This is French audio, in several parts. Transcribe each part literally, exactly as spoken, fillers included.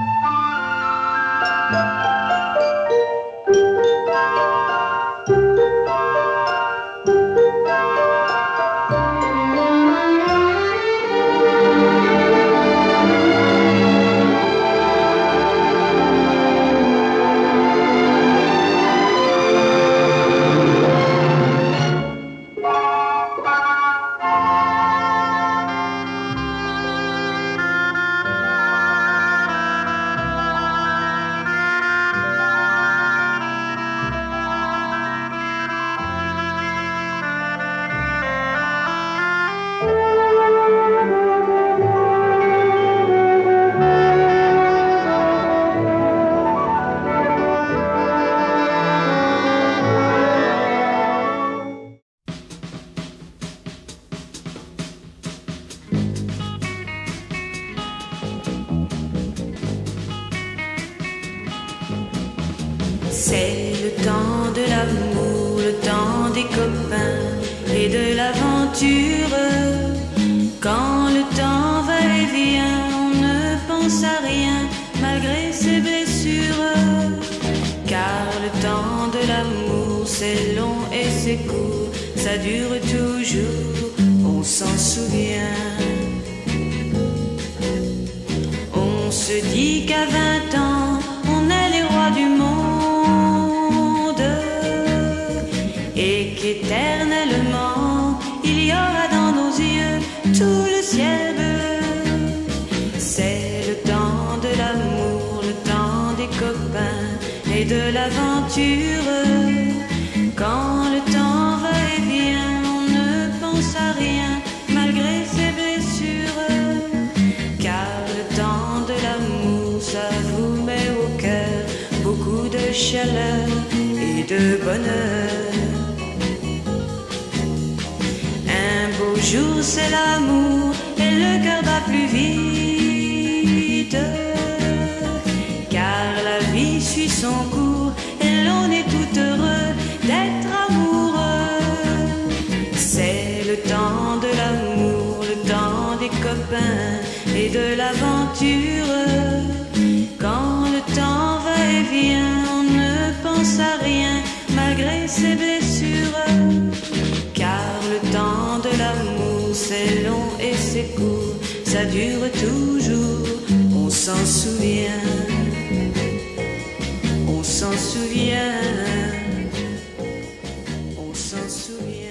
C'est le temps de l'amour, le temps des copains et de l'aventure. Quand le temps va et vient, on ne pense à rien malgré ses blessures. Car le temps de l'amour, c'est long et c'est court, ça dure toujours, on s'en souvient. On se dit qu'à vingt ans, on est les rois du monde et qu'éternellement, il y aura dans nos yeux tout le ciel bleu. C'est le temps de l'amour, le temps des copains et de l'aventure. Quand le temps va et vient, on ne pense à rien malgré ses blessures. Car le temps de l'amour, ça vous met au cœur beaucoup de chaleur et de bonheur. Un beau jour c'est l'amour et le cœur bat plus vite. Car la vie suit son cours et l'on est tout heureux d'être amoureux. C'est le temps de l'amour, le temps des copains et de l'aventure. Quand le temps va et vient, on ne pense à rien malgré ses blessures. Car le temps de l'amour, c'est long et c'est court, ça dure toujours, on s'en souvient, on s'en souvient, on s'en souvient.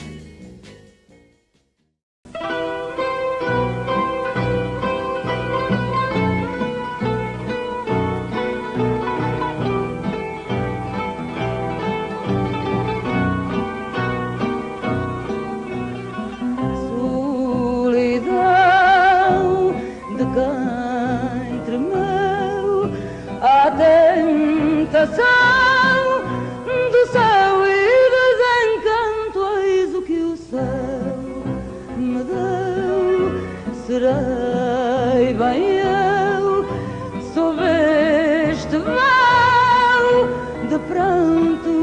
Do céu e desencanto, eis o que o céu me deu. Serei bem eu sob este véu de pranto,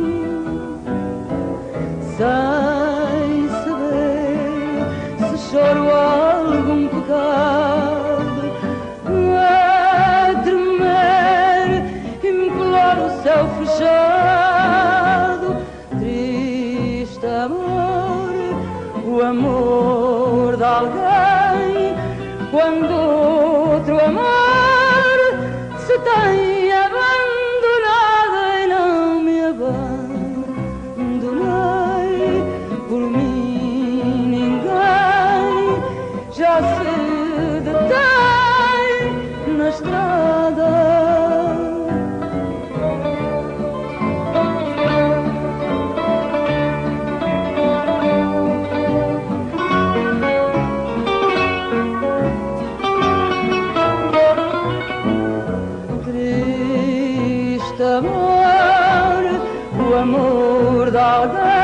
sem saber se choro algum pecado. O céu fechado, triste amor, o amor de alguém, quando outro amor se tem abandonado. E não me abandonei, por mim ninguém já se detém na estrada. Amor, o amor de alguém.